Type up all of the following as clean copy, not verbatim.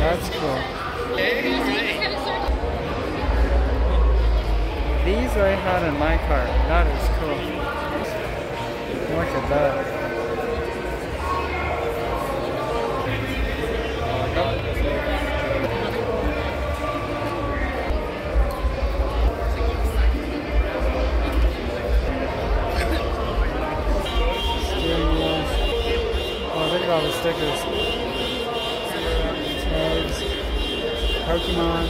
That's cool. These I had in my car. That is cool. Look at that. Steering wheels. Oh, look at all the stickers. Tags. Pokemon.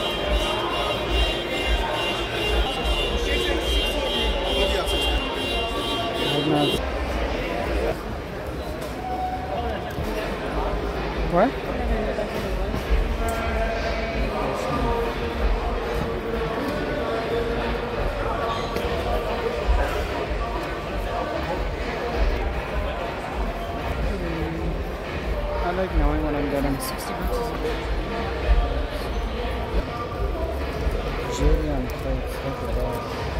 What? I like knowing what I'm getting. 60 bucks. Julian plates, look at that.